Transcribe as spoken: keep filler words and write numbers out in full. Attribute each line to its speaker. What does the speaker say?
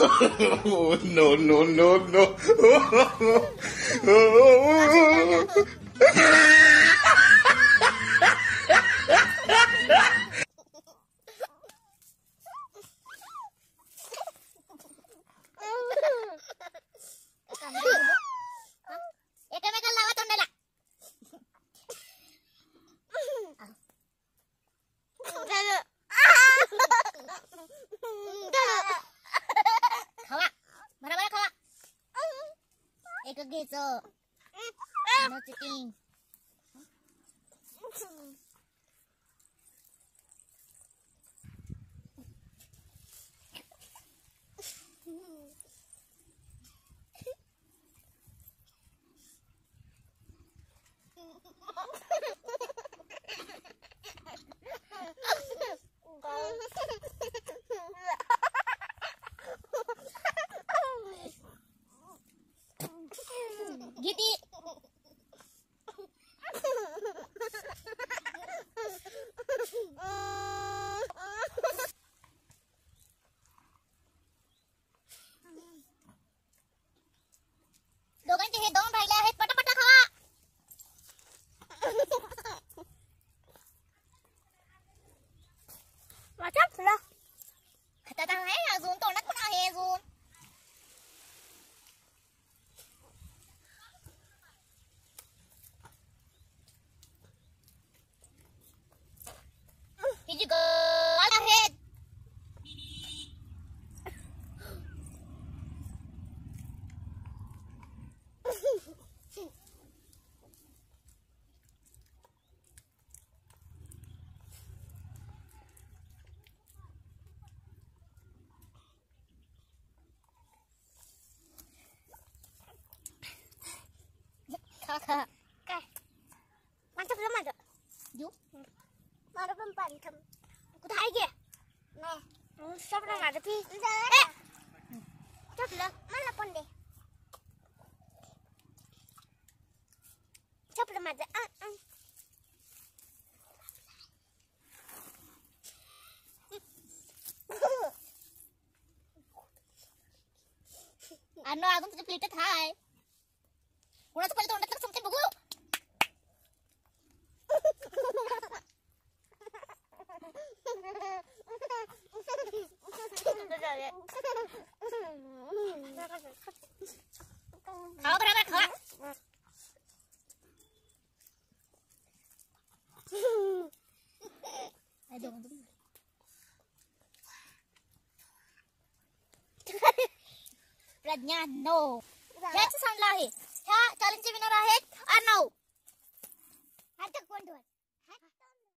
Speaker 1: Oh, no, no, no, no.
Speaker 2: एकमेकाला लावा तोंडाला. खावा बरोबर खावा. एक घ्यायचं नो चिटिंग. Giti. दोघांचे हे दोन राहिले आहेत. पटापट खावा. वाचा तुला हातात आहे अजून, तोंडात पण आहे अजून. ही जी गाल आहेत खा खा. काय माझं तुला माझं देऊ. माझं पण पाणी थांब. कुठं आहे गे नाही सगळं माझं पी. चपलं मला पण दे. चपलं माझं. अन्न अजून तुझ्या प्लेटात हाय. कुणाचं पहिले तोंडात समते बघू. खावा बरोबर खावा. प्रज्ञा नो याच सांगला आहे. ह्या चॅलेंजचे विनर आहेत अर्णव.